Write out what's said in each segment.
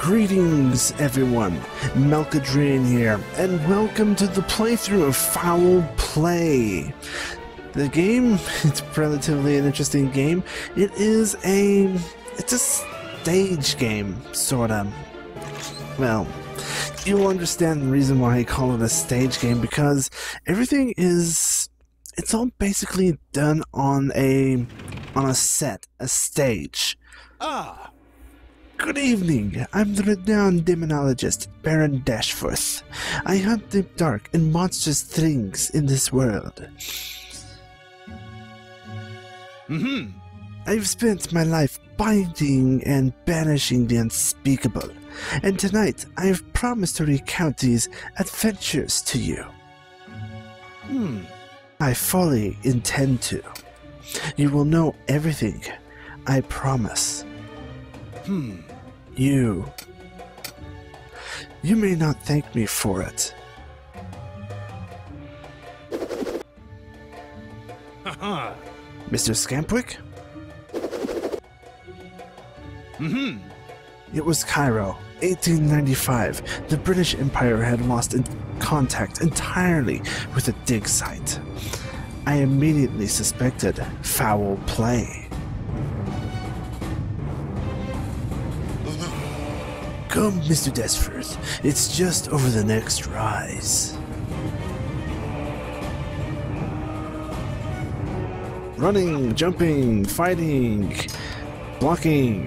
Greetings, everyone. Melkadrian here, and welcome to the playthrough of Foul Play. The game, it's relatively an interesting game. It's a stage game, sorta. Well, you'll understand the reason why I call it a stage game, because everything is, it's all basically done on a set, a stage. Good evening, I'm the renowned demonologist, Baron Dashforth. I hunt the dark and monstrous things in this world. I've spent my life binding and banishing the unspeakable, and tonight I have promised to recount these adventures to you. I fully intend to. You will know everything, I promise. You may not thank me for it. Mr. Scampwick? It was Cairo, 1895. The British Empire had lost contact entirely with the dig site. I immediately suspected foul play. Come, Mr. Desforth. It's just over the next rise. Running, jumping, fighting, blocking.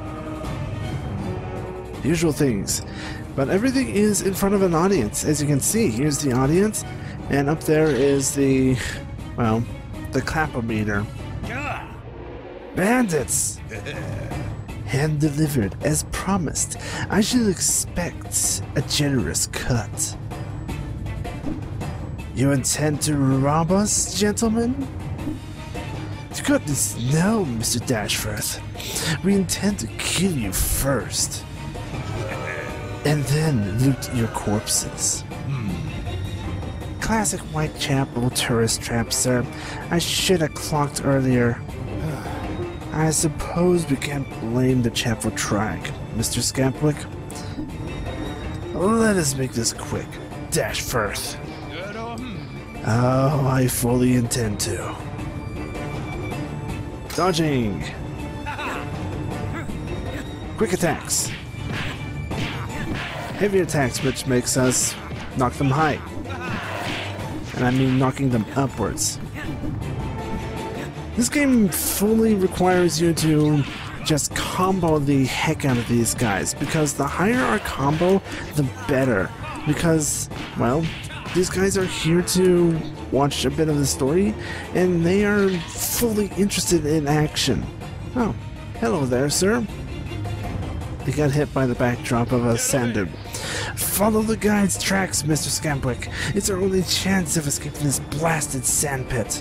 Usual things. But everything is in front of an audience. As you can see, here's the audience, and up there is the, well, the clapometer. Bandits! Hand delivered, as promised. I should expect a generous cut. You intend to rob us, gentlemen? Goodness no, Mr. Dashforth. We intend to kill you first. And then loot your corpses. Classic Whitechapel tourist trap, sir. I should have clocked earlier. I suppose we can't blame the chapel track, Mr. Scampwick. Let us make this quick, Dashforth. Oh, I fully intend to. Dodging. Quick attacks. Heavy attacks, which makes us knock them high. And I mean knocking them upwards. This game fully requires you to just combo the heck out of these guys, because the higher our combo, the better. Because, well, these guys are here to watch a bit of the story, and they are fully interested in action. Oh, hello there, sir. They got hit by the backdrop of a sand dune. Follow the guide's tracks, Mr. Scampwick. It's our only chance of escaping this blasted sandpit.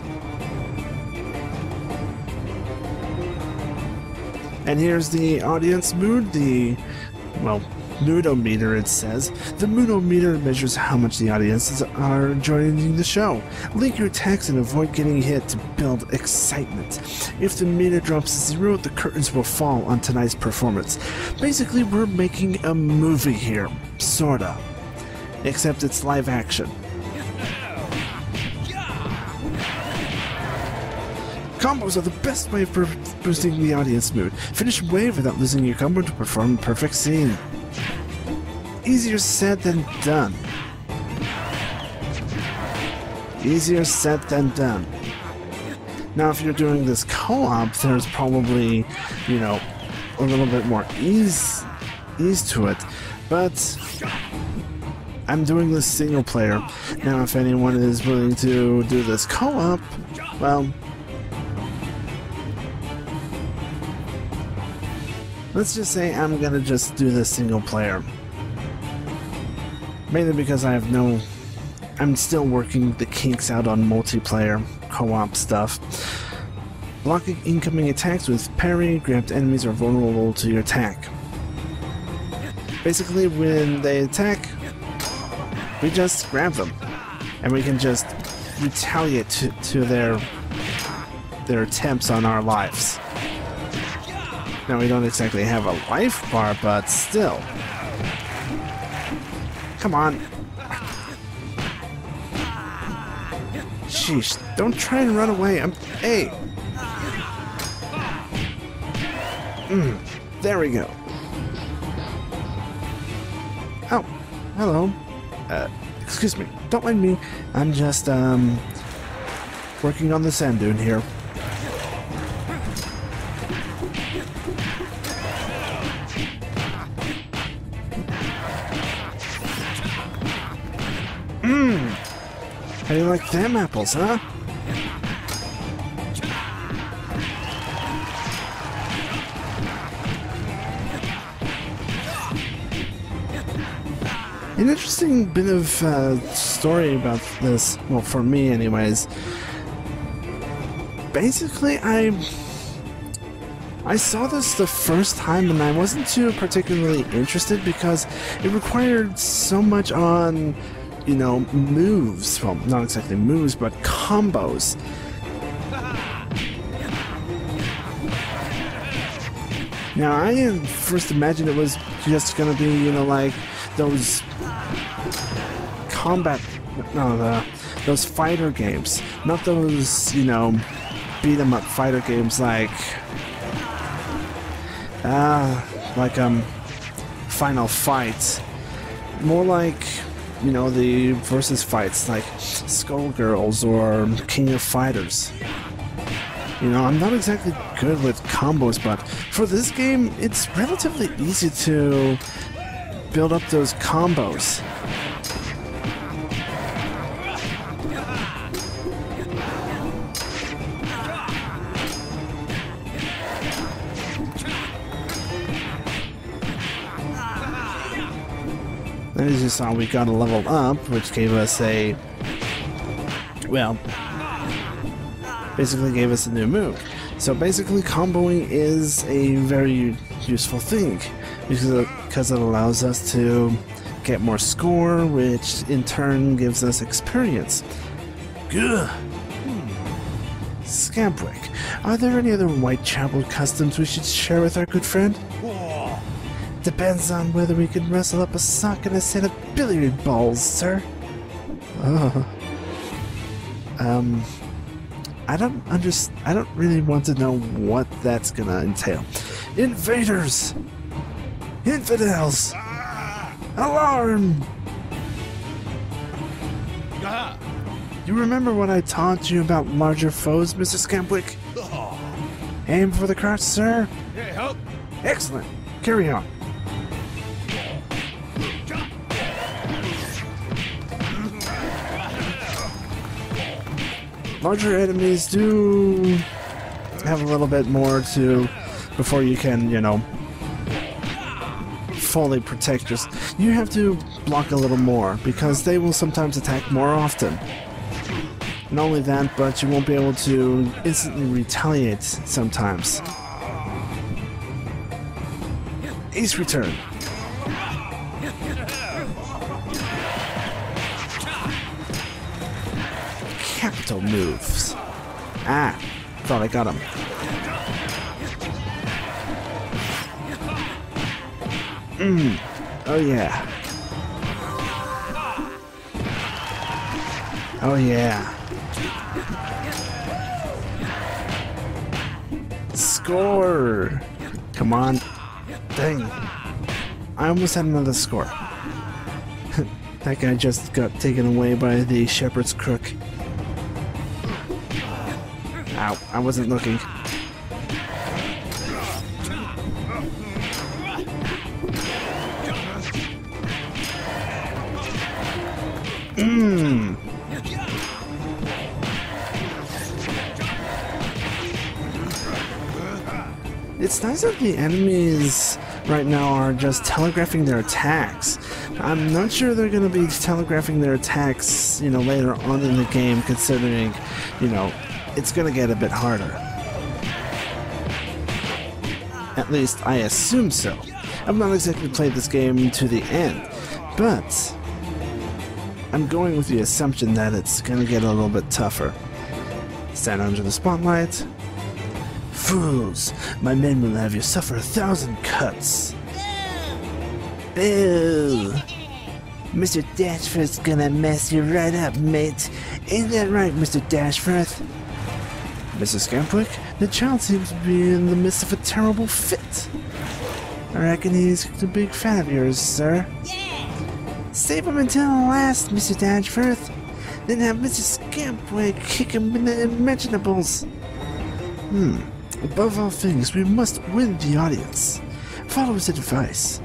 And here's the audience mood, well, moodometer it says. The moodometer measures how much the audiences are enjoying the show. Link your attacks and avoid getting hit to build excitement. If the meter drops to 0, the curtains will fall on tonight's performance. Basically, we're making a movie here, sorta. Except it's live action. Combos are the best way of boosting the audience mood. Finish a wave without losing your combo to perform a perfect scene. Easier said than done. Easier said than done. Now, if you're doing this co-op, there's probably, you know, a little bit more ease to it. But I'm doing this single player. Now, if anyone is willing to do this co-op, well, let's just say I'm gonna just do this single player. Mainly because I'm still working the kinks out on multiplayer co-op stuff. Blocking incoming attacks with parry, grabbed enemies are vulnerable to your attack. Basically, when they attack, we just grab them. And we can just retaliate to their attempts on our lives. Now, we don't exactly have a life bar, but still. Come on. Sheesh, don't try and run away. Hey! There we go. Oh, hello. Excuse me. Don't mind me. I'm just, working on the sand dune here. How do you like them apples, huh? An interesting bit of story about this, well, for me anyways. Basically, I saw this the first time and I wasn't too particularly interested because it required so much on, you know, moves. Well, not exactly moves, but combos. Now, I first imagined it was just gonna be, you know, like those those fighter games, not those, you know, beat 'em up fighter games like Final Fight. More like, you know, the versus fights like Skullgirls or King of Fighters. You know, I'm not exactly good with combos, but for this game, it's relatively easy to build up those combos. As you saw, we got a level up, which gave us a, well, basically gave us a new move. So basically comboing is a very useful thing because it allows us to get more score, which in turn gives us experience. Good. Scampwick, are there any other Whitechapel customs we should share with our good friend? Depends on whether we can wrestle up a sock and a set of billiard balls, sir. I don't really want to know what that's gonna entail. Invaders! Infidels! Alarm! You remember what I taught you about larger foes, Mr. Scampwick? Aim for the crotch, sir. Excellent. Carry on. Larger enemies do have a little bit more to before you can, you know, fully protect yourself. You have to block a little more because they will sometimes attack more often. Not only that, but you won't be able to instantly retaliate sometimes. Ace return. Capital moves. Ah, thought I got him. Oh yeah. Oh yeah. Score! Come on. Dang. I almost had another score. That guy just got taken away by the shepherd's crook. Ow, I wasn't looking. It's nice that the enemies right now are just telegraphing their attacks. I'm not sure they're going to be telegraphing their attacks, you know, later on in the game, considering, you know, it's going to get a bit harder. At least, I assume so. I've not exactly played this game to the end, but I'm going with the assumption that it's going to get a little bit tougher. Stand under the spotlight. Fools! My men will have you suffer 1,000 cuts. Boo! Mr. Dashforth's gonna mess you right up, mate. Ain't that right, Mr. Dashforth? Mrs. Scampwick, the child seems to be in the midst of a terrible fit. I reckon he's a big fan of yours, sir. Save him until the last, Mr. Dashforth. Then have Mrs. Scampwick kick him in the imaginables. Above all things, we must win the audience. Follow his advice.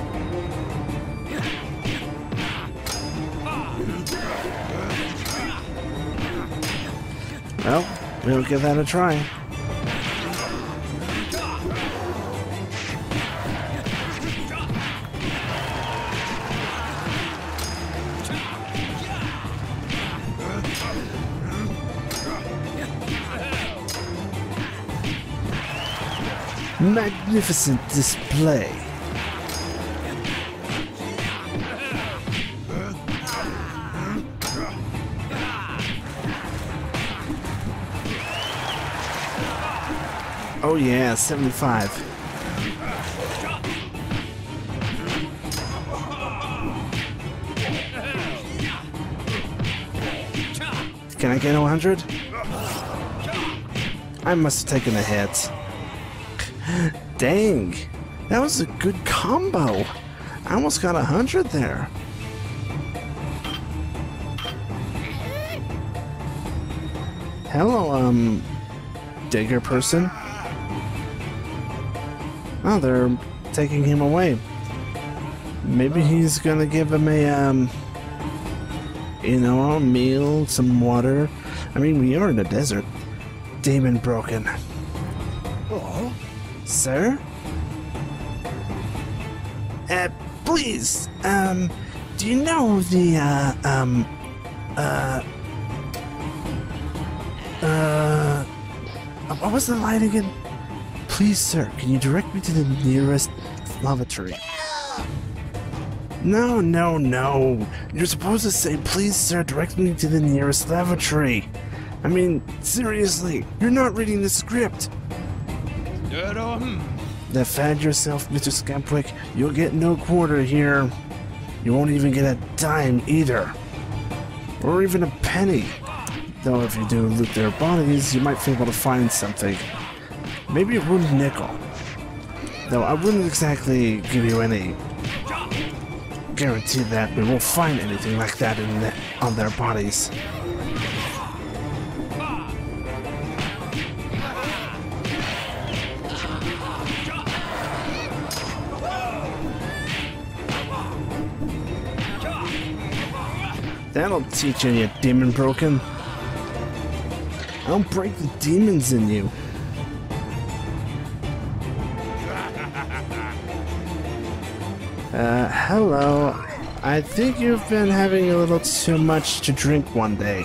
Well, we'll give that a try. Magnificent display. Oh yeah, 75. Can I get 100? I must have taken a hit. Dang, that was a good combo. I almost got 100 there. Hello, digger person. Oh, they're taking him away. Maybe he's gonna give him a, you know, a meal, some water. I mean, we are in a desert. Demon broken. Oh, sir? Please, do you know the, what was the line again? Please, sir, can you direct me to the nearest lavatory? No, no, no. You're supposed to say, please, sir, direct me to the nearest lavatory. I mean, seriously, you're not reading the script. Defend yourself, Mr. Scampwick. You'll get no quarter here. You won't even get a dime either. Or even a penny. Though if you do loot their bodies, you might be able to find something. Maybe a wooden nickel. Though I wouldn't exactly give you any guarantee that we won't find anything like that on their bodies. That'll teach you, you demon broken. I'll break the demons in you. Hello. I think you've been having a little too much to drink one day.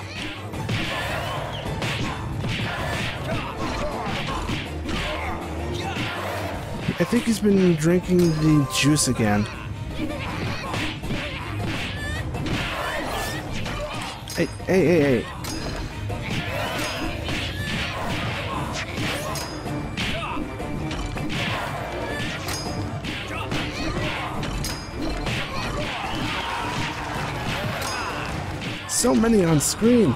I think he's been drinking the juice again. Hey, hey, hey, hey. So many on screen.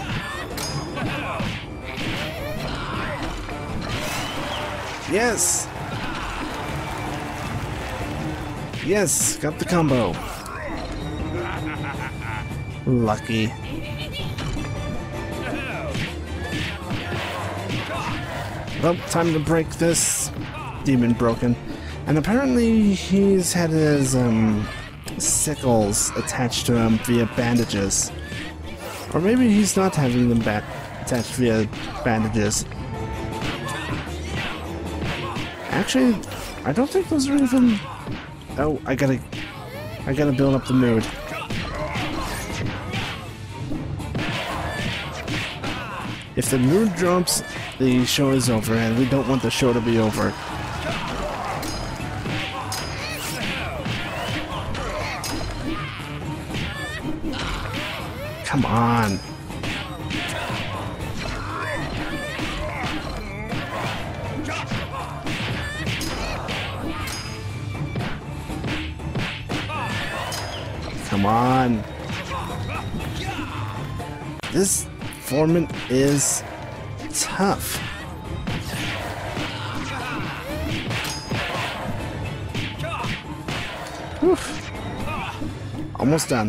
Yes. Yes, got the combo. Lucky. Well, time to break this demon broken. And apparently he's had his sickles attached to him via bandages. Or maybe he's not having them attached via bandages. Actually, I don't think those are even... Oh, I gotta build up the mood. If the mood drops, the show is over, and we don't want the show to be over. Come on. Come on. This Foreman is tough. Whew. Almost done.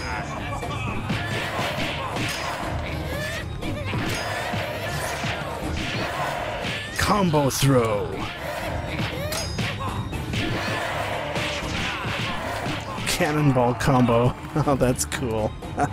Combo throw. Cannonball combo. Oh, that's cool.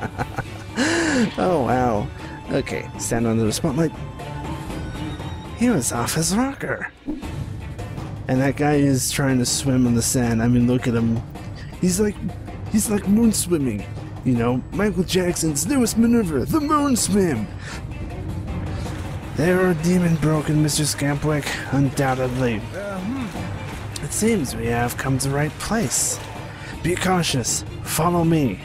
Oh, wow. Okay, stand under the spotlight. He was off his rocker. And that guy is trying to swim in the sand. I mean, look at him. He's like moon swimming. You know, Michael Jackson's newest maneuver, the moon swim. They're demon broken, Mr. Scampwick, undoubtedly. It seems we have come to the right place. Be cautious. Follow me.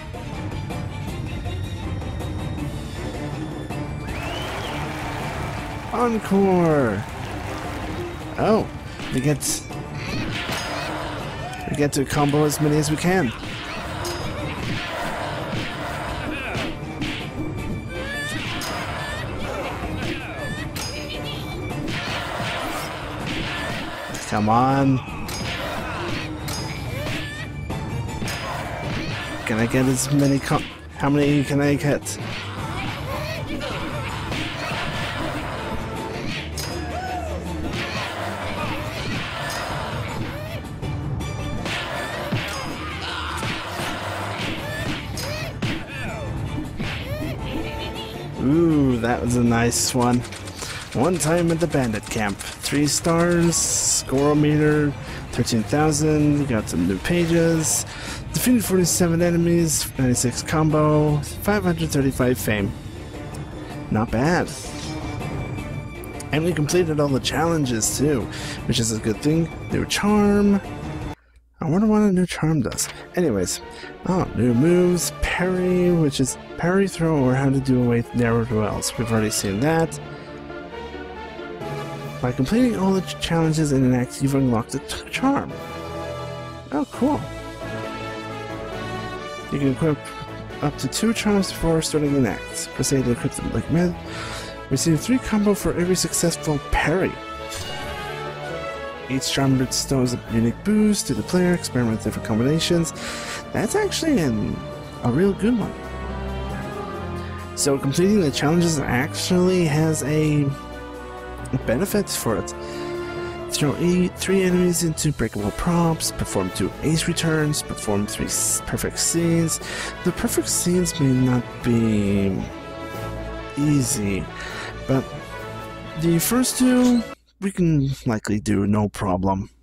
Encore. Oh, we get to combo as many as we can. Come on. Can I get as many how many can I get? Ooh, that was a nice one. One time at the bandit camp. 3 stars, score meter, 13,000, got some new pages, defeated 47 enemies, 96 combo, 535 fame. Not bad. And we completed all the challenges too, which is a good thing. New charm. I wonder what a new charm does. Anyways, new moves, parry, which is parry, throw, or how to do away with narrow duels. We've already seen that. By completing all the challenges in an act, you've unlocked a charm. Oh, cool. You can equip up to 2 charms before starting an act. Proceed to equip them like mid. Receive 3 combo for every successful parry. Each charm bestows a unique boost to the player. Experiment with different combinations. That's actually a real good one. So completing the challenges actually has a benefits for it. Throw 3 enemies into breakable props, perform 2 ace returns, perform 3 perfect scenes. The perfect scenes may not be easy, but the first 2 we can likely do no problem.